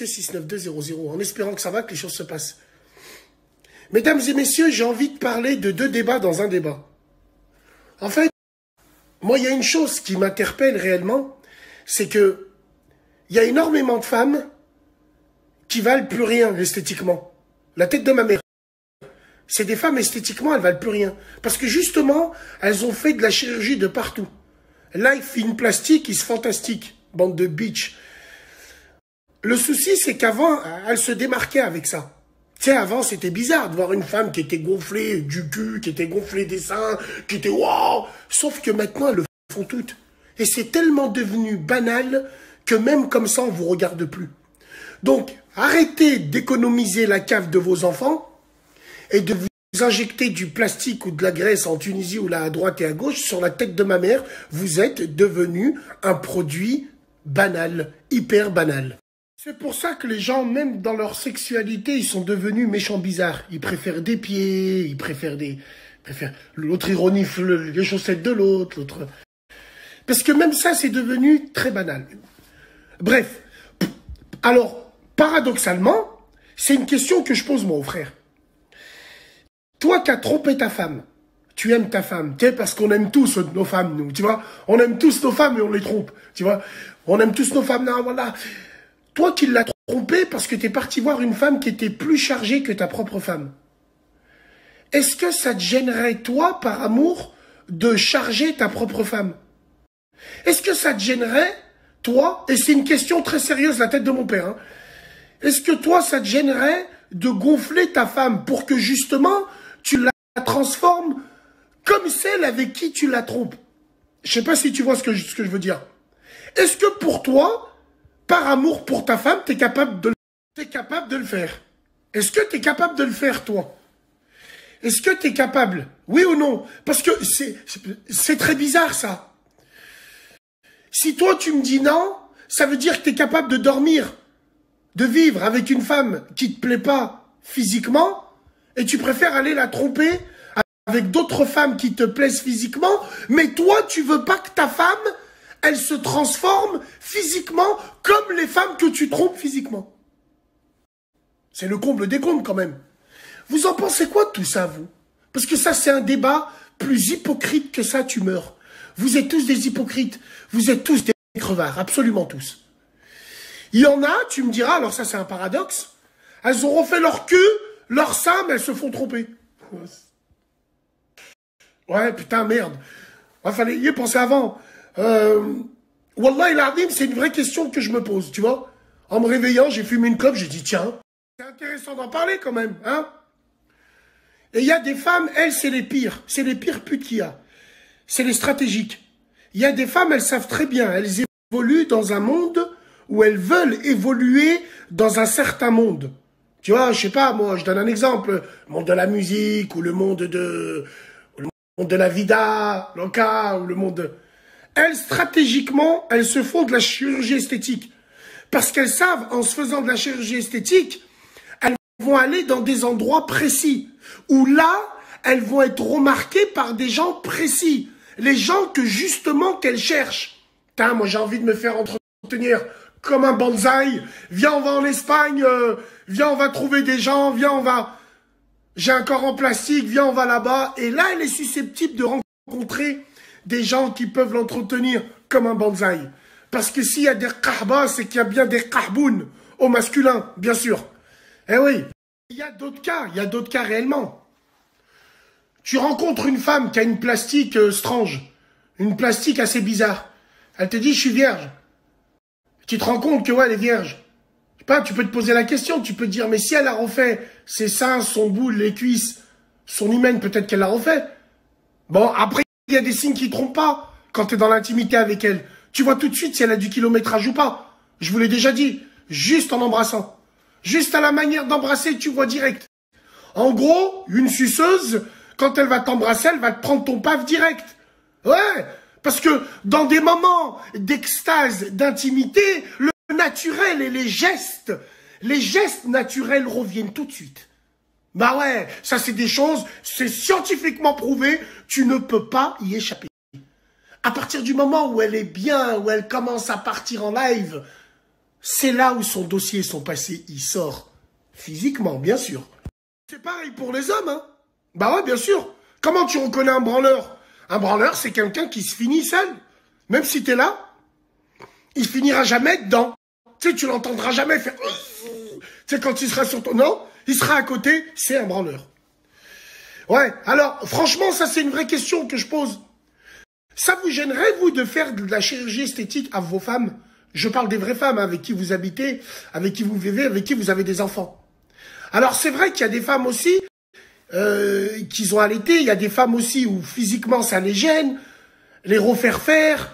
69200, en espérant que ça va, que les choses se passent. Mesdames et messieurs, j'ai envie de parler de deux débats dans un débat. En fait, moi, il y a une chose qui m'interpelle réellement, c'est que il y a énormément de femmes qui valent plus rien esthétiquement. La tête de ma mère. C'est des femmes esthétiquement, elles valent plus rien. Parce que justement, elles ont fait de la chirurgie de partout. Life in plastique is fantastique. Bande de bitch. Le souci, c'est qu'avant, elles se démarquaient avec ça. Tu sais, avant, c'était bizarre de voir une femme qui était gonflée du cul, qui était gonflée des seins, qui était waouh. Sauf que maintenant, elles le font toutes. Et c'est tellement devenu banal que même comme ça, on vous regarde plus. Donc, arrêtez d'économiser la cave de vos enfants et de vous injecter du plastique ou de la graisse en Tunisie ou là à droite et à gauche sur la tête de ma mère. Vous êtes devenu un produit banal, hyper banal. C'est pour ça que les gens, même dans leur sexualité, ils sont devenus méchants bizarres. Ils préfèrent des pieds, ils préfèrent l'autre il renifle les chaussettes de l'autre, l'autre. Parce que même ça, c'est devenu très banal. Bref. Alors, paradoxalement, c'est une question que je pose moi aux frères. Toi qui as trompé ta femme, tu aimes ta femme, tu sais, parce qu'on aime tous nos femmes, nous, tu vois. On aime tous nos femmes et on les trompe, tu vois. On aime tous nos femmes, non, voilà. Toi qui l'as trompé parce que tu es parti voir une femme qui était plus chargée que ta propre femme. Est-ce que ça te gênerait, toi, par amour, de charger ta propre femme? Est-ce que ça te gênerait, toi, et c'est une question très sérieuse, la tête de mon père, hein, est-ce que toi, ça te gênerait de gonfler ta femme pour que justement, tu la transformes comme celle avec qui tu la trompes? Je sais pas si tu vois ce que je veux dire. Est-ce que pour toi, par amour pour ta femme, t'es capable de le faire? Est-ce que t'es capable de le faire, toi? Est-ce que t'es capable? Oui ou non? Parce que c'est très bizarre, ça. Si toi, tu me dis non, ça veut dire que t'es capable de dormir, de vivre avec une femme qui te plaît pas physiquement, et tu préfères aller la tromper avec d'autres femmes qui te plaisent physiquement, mais toi, tu veux pas que ta femme, elle se transforme physiquement comme les femmes que tu trompes physiquement. C'est le comble des combles quand même. Vous en pensez quoi de tout ça, vous? Parce que ça, c'est un débat plus hypocrite que ça, tu meurs. Vous êtes tous des hypocrites. Vous êtes tous des crevards, absolument tous. Il y en a, tu me diras, alors ça c'est un paradoxe, elles ont refait leur cul, leur sein, mais elles se font tromper. Ouais, putain, merde. Il fallait y penser avant. Wallah el Adim, c'est une vraie question que je me pose, tu vois. En me réveillant, j'ai fumé une clope, j'ai dit, tiens, c'est intéressant d'en parler quand même, hein. Et il y a des femmes, elles, c'est les pires putes qu'il y a. C'est les stratégiques. Il y a des femmes, elles savent très bien, elles évoluent dans un monde où elles veulent évoluer dans un certain monde. Tu vois, je sais pas, moi, je donne un exemple, le monde de la musique, ou le monde de la vida, loca, ou le monde de... Elles, stratégiquement, elles se font de la chirurgie esthétique. Parce qu'elles savent, en se faisant de la chirurgie esthétique, elles vont aller dans des endroits précis. Où là, elles vont être remarquées par des gens précis. Les gens que, justement, qu'elles cherchent. Putain, moi, j'ai envie de me faire entretenir comme un bonsaï. Viens, on va en Espagne. Viens, on va trouver des gens. Viens, on va... J'ai un corps en plastique. Viens, on va là-bas. Et là, elle est susceptible de rencontrer des gens qui peuvent l'entretenir comme un bonsaï. Parce que s'il y a des kahbas, c'est qu'il y a bien des kahboun au masculin, bien sûr. Eh oui. Il y a d'autres cas réellement. Tu rencontres une femme qui a une plastique strange, une plastique assez bizarre. Elle te dit, je suis vierge. Tu te rends compte que, ouais, elle est vierge. Je sais pas, tu peux te poser la question, tu peux te dire, mais si elle a refait ses seins, son boule, les cuisses, son hymen, peut-être qu'elle l'a refait. Bon, après, il y a des signes qui ne trompent pas quand tu es dans l'intimité avec elle. Tu vois tout de suite si elle a du kilométrage ou pas. Je vous l'ai déjà dit, juste en embrassant. Juste à la manière d'embrasser, tu vois direct. En gros, une suceuse, quand elle va t'embrasser, elle va te prendre ton paf direct. Ouais, parce que dans des moments d'extase, d'intimité, le naturel et les gestes naturels reviennent tout de suite. Bah ouais, ça c'est des choses, c'est scientifiquement prouvé, tu ne peux pas y échapper. À partir du moment où elle est bien, où elle commence à partir en live, c'est là où son dossier, son passé, il sort. Physiquement, bien sûr. C'est pareil pour les hommes, hein. Bah ouais, bien sûr. Comment tu reconnais un branleur? Un branleur, c'est quelqu'un qui se finit seul. Même si t'es là, il finira jamais dedans. Tu sais, tu l'entendras jamais faire... Tu sais, quand il sera sur ton... Non, il sera à côté, c'est un branleur. Ouais, alors, franchement, ça, c'est une vraie question que je pose. Ça vous gênerait, vous, de faire de la chirurgie esthétique à vos femmes? Je parle des vraies femmes, hein, avec qui vous habitez, avec qui vous vivez, avec qui vous avez des enfants. Alors, c'est vrai qu'il y a des femmes aussi qui ont allaité. Il y a des femmes aussi où, physiquement, ça les gêne. Les refaire faire,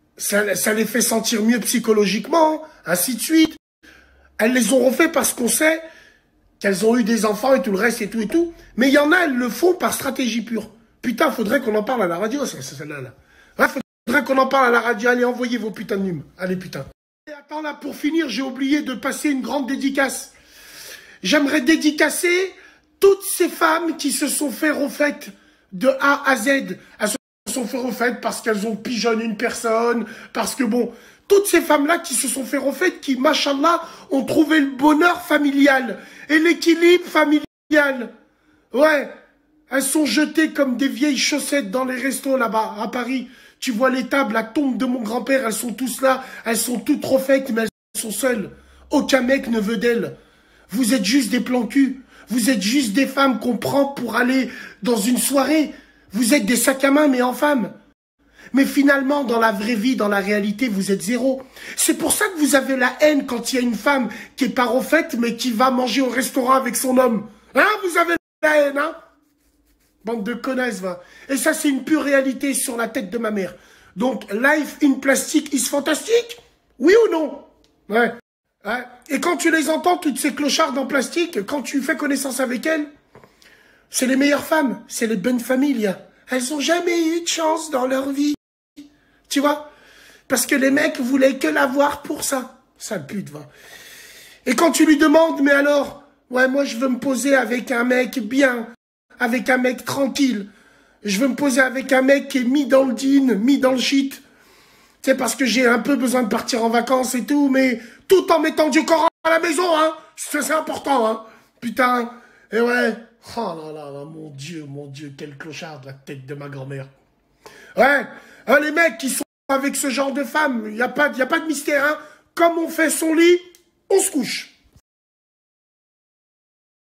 ça les fait sentir mieux psychologiquement, ainsi de suite. Elles les ont refait parce qu'on sait qu'elles ont eu des enfants et tout le reste et tout et tout. Mais il y en a, elles le font par stratégie pure. Putain, faudrait qu'on en parle à la radio, celle-là. Là. Ouais, faudrait qu'on en parle à la radio. Allez, envoyez vos putains de numes. Allez, putain. Et attends, là, pour finir, j'ai oublié de passer une grande dédicace. J'aimerais dédicacer toutes ces femmes qui se sont fait refaites de A à Z. Elles se sont fait refaites parce qu'elles ont pigeonné une personne, parce que bon... Toutes ces femmes-là qui se sont fait refaites, qui, machallah, ont trouvé le bonheur familial et l'équilibre familial. Ouais, elles sont jetées comme des vieilles chaussettes dans les restos là-bas, à Paris. Tu vois les tables, la tombe de mon grand-père, elles sont tous là, elles sont toutes refaites, mais elles sont seules. Aucun mec ne veut d'elles. Vous êtes juste des plans cul. Vous êtes juste des femmes qu'on prend pour aller dans une soirée. Vous êtes des sacs à main, mais en femme. Mais finalement, dans la vraie vie, dans la réalité, vous êtes zéro. C'est pour ça que vous avez la haine quand il y a une femme qui est pas refaite, mais qui va manger au restaurant avec son homme. Hein, vous avez la haine, hein? Bande de connasses, va. Et ça, c'est une pure réalité sur la tête de ma mère. Donc, life in plastic is fantastique? Oui ou non? Ouais. Ouais. Et quand tu les entends, toutes ces clochardes en plastique, quand tu fais connaissance avec elles, c'est les meilleures femmes, c'est les bonnes familles. Elles ont jamais eu de chance dans leur vie. Tu vois? Parce que les mecs voulaient que l'avoir pour ça. Sale pute, va. Et quand tu lui demandes, mais alors, ouais, moi je veux me poser avec un mec bien, avec un mec tranquille. Je veux me poser avec un mec qui est mis dans le jean, mis dans le shit. Tu sais, parce que j'ai un peu besoin de partir en vacances et tout, mais tout en mettant du Coran à la maison, hein. C'est important, hein. Putain. Et ouais. Oh là là là, mon Dieu, quel clochard de la tête de ma grand-mère. Ouais. Les mecs qui sont avec ce genre de femmes, il n'y a pas de mystère, hein. Comme on fait son lit, on se couche.